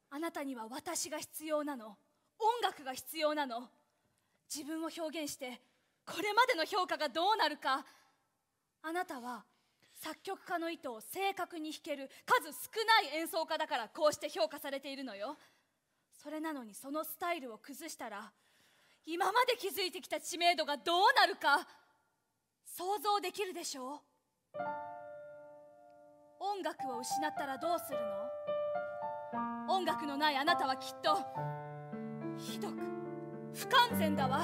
あなたには私が必要なの。音楽が必要なの。自分を表現してこれまでの評価がどうなるか。あなたは作曲家の意図を正確に弾ける数少ない演奏家だからこうして評価されているのよ。それなのにそのスタイルを崩したら今まで築いてきた知名度がどうなるか想像できるでしょう。音楽を失ったらどうするの？音楽のないあなたはきっとひどく不完全だわ。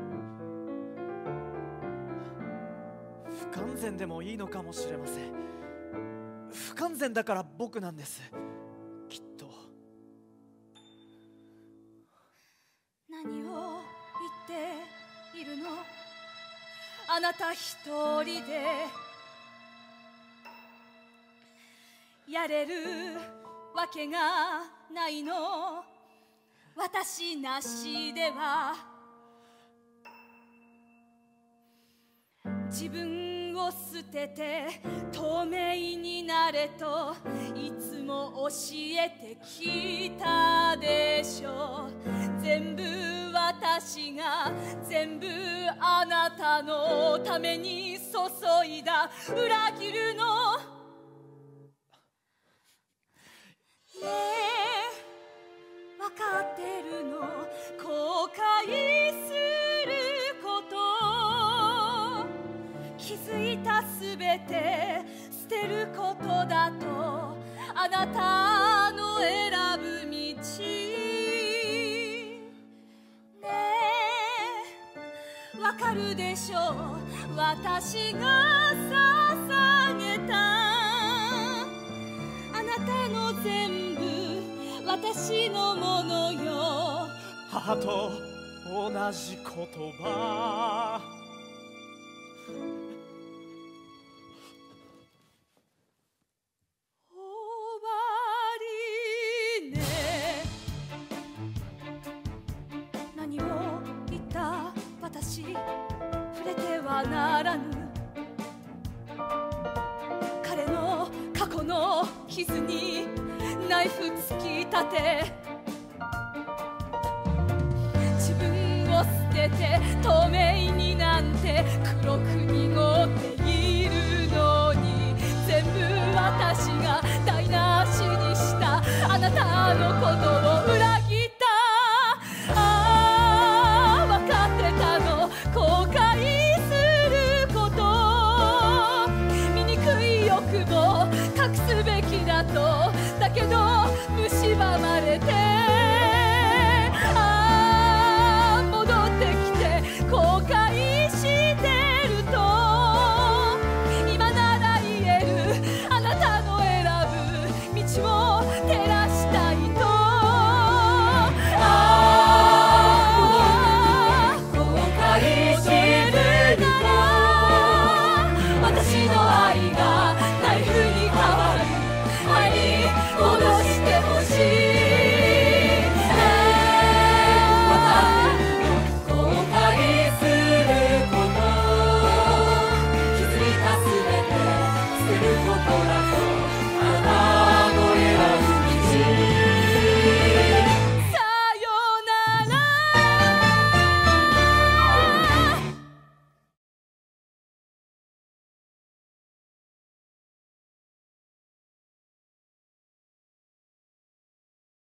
不完全でもいいのかもしれません。不完全だから僕なんです、きっと。 何を言っているの？あなた一人でやれるわけがないの。私なしでは自分を捨てて透明になれといつも教えてきたでしょう。全部私が全部あなたのために注いだ裏切るのねえ分かってるの？後悔すること気づいたすべて捨てることだとあなたの選ぶ道ねえわかるでしょう？私が捧げたあなたの全部私のものよ。 母と同じ言葉。 終わりね。何を言った私触れてはならぬ。彼の過去の傷にナイフ突き立て自分を捨てて透明になんて黒く濁っているのに全部私が台無しにしたあなたのことを裏切った。ああ分かってたの後悔すること醜い欲望隠すべきだとだけど蝕まれて